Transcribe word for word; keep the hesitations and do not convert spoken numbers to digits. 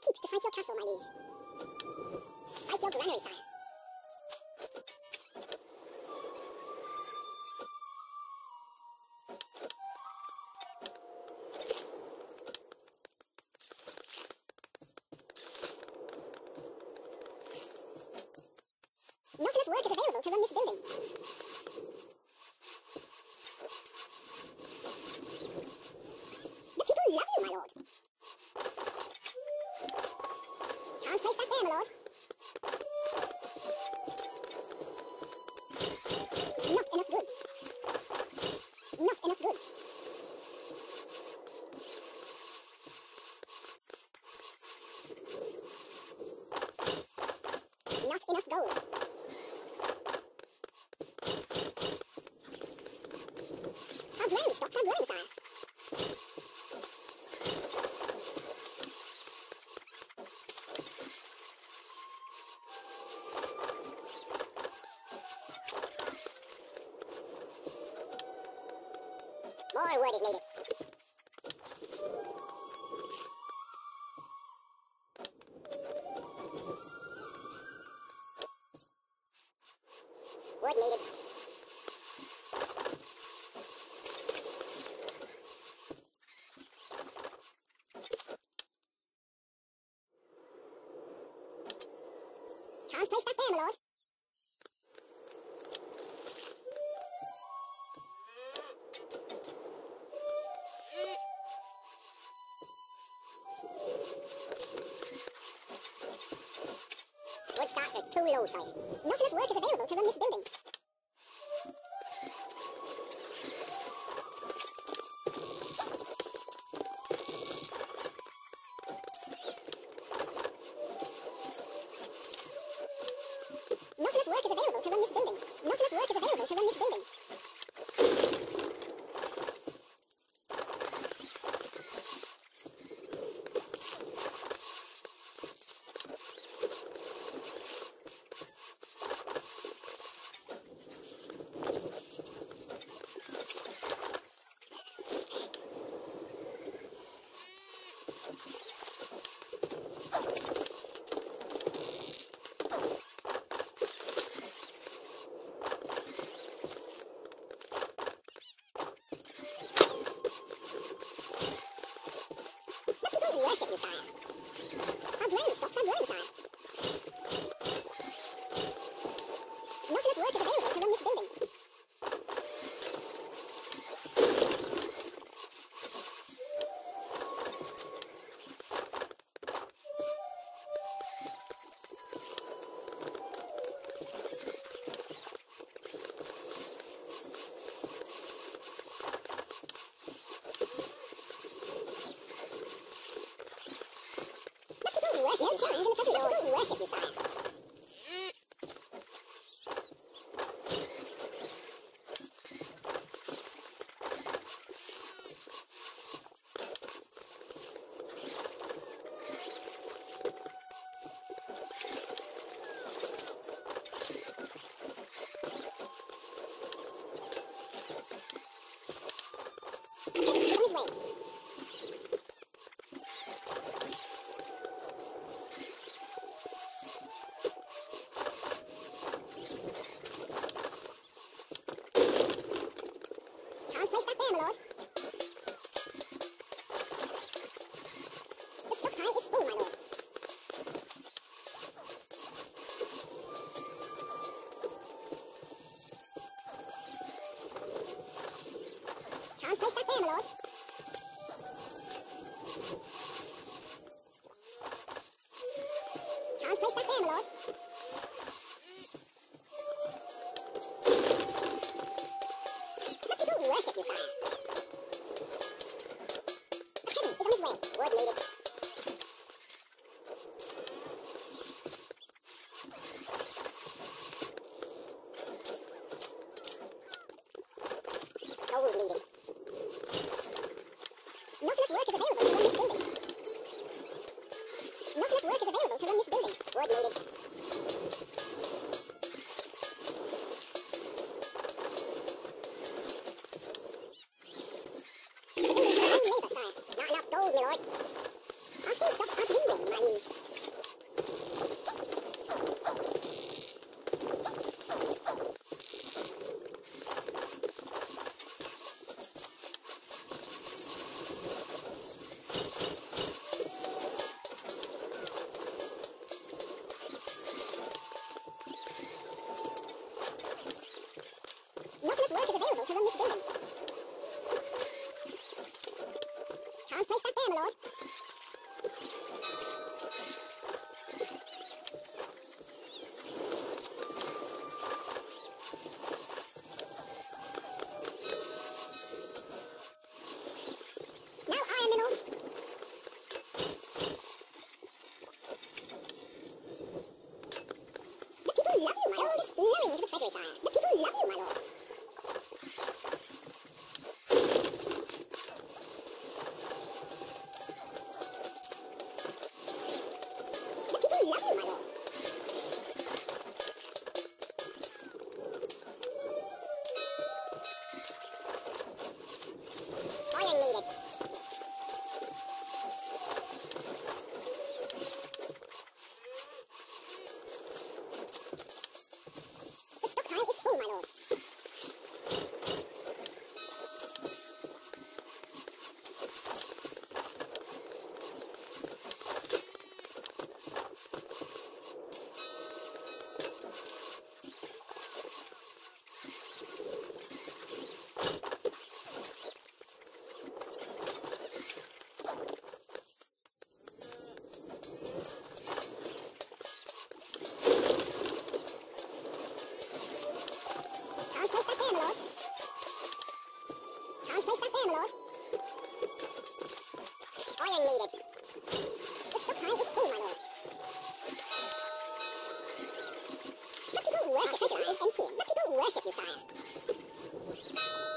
keep to cite your castle, my liege. Cite your granary, sire. Not enough work is available to run this building. The people love you, my lord. Can't place that there, my lord. Not enough goods. Not enough goods. Not enough gold. Our granary stocks are growing, sire. More wood is needed. Wood needed. Can't place that there, my lord. Wood stocks are too low, sire. Not enough work is available to run this building. Not enough work is available to run this building. Not enough work is available to run this building. Worship you, sire. Our granary stocks are growing, sire. Not enough work is available to run this building. Worship you, sire. Don't worship you, sire. On his way. Can't place that there, my lord. The stockpile is full, my lord. Can't place that there, my lord. Can't place that there, my lord. The people worship you, sire. A peasant is on his way. Wood needed. Gold needed. Not enough work is available to run this building. Not enough work is available to run this building. Wood needed. The building is on labour, sire. Not enough gold, my lord. Our food stocks are dwindling, my liege. worship you, sire.